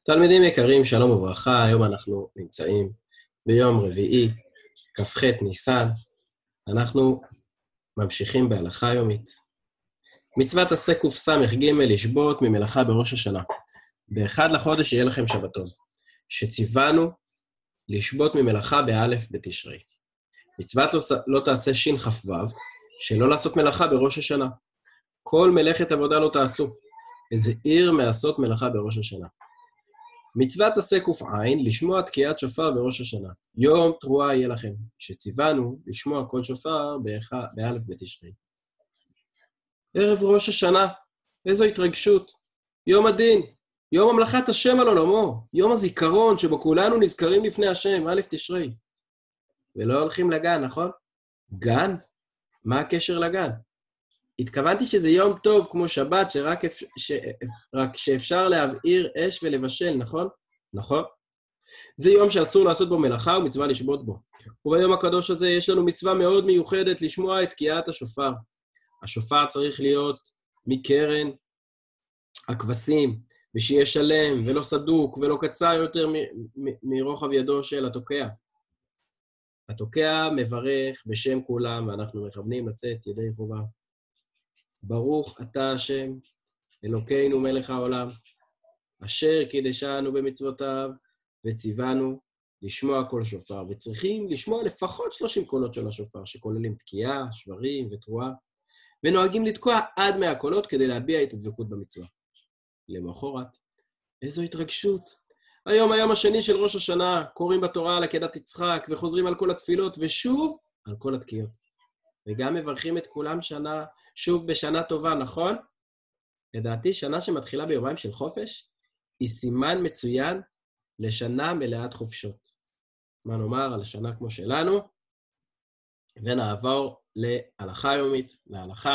תלמידים יקרים, שלום וברכה, היום אנחנו נמצאים ביום רביעי, כ"ח ניסן. אנחנו ממשיכים בהלכה יומית. מצוות עשה קס"ג לשבות ממלאכה בראש השנה. באחד לחודש יהיה לכם שבתון, שציוונו לשבות ממלאכה באלף בתשרי. מצוות לא תעשה שכ"ו, שלא לעשות מלאכה בראש השנה. כל מלאכת עבודה לא תעשו, איזה עיר מעשות מלאכה בראש השנה. מצוות עשה ק"ע, לשמוע תקיעת שופר בראש השנה. יום תרועה יהיה לכם, שציוונו לשמוע כל שופר באלף בתשרי. ערב ראש השנה, איזו התרגשות. יום הדין, יום המלאכת השם על עולמו, יום הזיכרון שבו כולנו נזכרים לפני השם, אלף תשרי. ולא הולכים לגן, נכון? גן? מה הקשר לגן? התכוונתי שזה יום טוב כמו שבת, רק שאפשר להבעיר אש ולבשל, נכון? נכון. זה יום שאסור לעשות בו מלאכה ומצווה לשבות בו. וביום הקדוש הזה יש לנו מצווה מאוד מיוחדת לשמוע את תקיעת השופר. השופר צריך להיות מקרן הכבשים, ושיהיה שלם ולא סדוק ולא קצר יותר מרוחב ידו של התוקע. התוקע מברך בשם כולם, ואנחנו מכוונים לצאת ידי חובה. ברוך אתה השם, אלוקינו מלך העולם, אשר קידשנו במצוותיו, וציוונו לשמוע כל שופר. וצריכים לשמוע לפחות 30 קולות של השופר, שכוללים תקיעה, שברים ותרועה, ונוהגים לתקוע עד 100 קולות כדי להביע את הדבקות במצווה. למחרת, איזו התרגשות. היום השני של ראש השנה, קוראים בתורה על עקדת יצחק, וחוזרים על כל התפילות, ושוב על כל התקיעות. וגם מברכים את כולם שוב בשנה טובה, נכון? לדעתי, שנה שמתחילה ביומיים של חופש, היא סימן מצוין לשנה מלאת חופשות. מה נאמר על השנה כמו שלנו? ונעבור להלכה יומית, להלכה.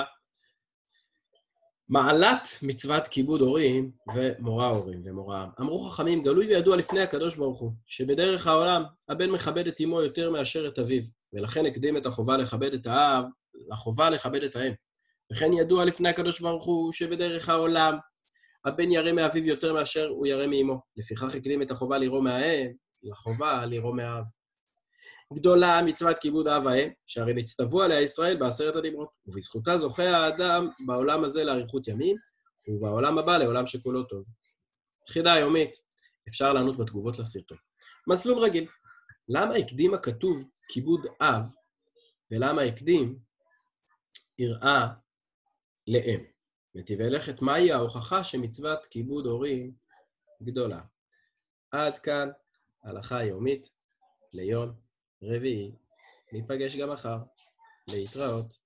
מעלת מצוות כיבוד הורים ומורה הורים ומורה. אמרו חכמים, גלוי וידוע לפני הקדוש ברוך הוא, שבדרך העולם הבן מכבד את אמו יותר מאשר את אביו, ולכן הקדים את החובה לכבד את האב, לחובה לכבד את האם. וכן ידוע לפני הקדוש ברוך הוא שבדרך העולם הבן ירא מאביו יותר מאשר הוא ירא מאמו. לפיכך הקדים את החובה לירוא מהאם, לחובה לירוא מהאב. גדולה מצוות כיבוד אב האם, שהרי נצטוו עליה ישראל בעשרת הדיברות, ובזכותה זוכה האדם בעולם הזה לאריכות ימים, ובעולם הבא לעולם שכולו טוב. חידה יומית, אפשר לענות בתגובות לסרטון. מסלול רגיל, למה הקדים הכתוב כיבוד אב, ולמה הקדים יראה לאם? נתיבי לכת, מהי ההוכחה שמצוות כיבוד הורים גדולה? עד כאן הלכה יומית ליום רביעי. ניפגש גם מחר. להתראות.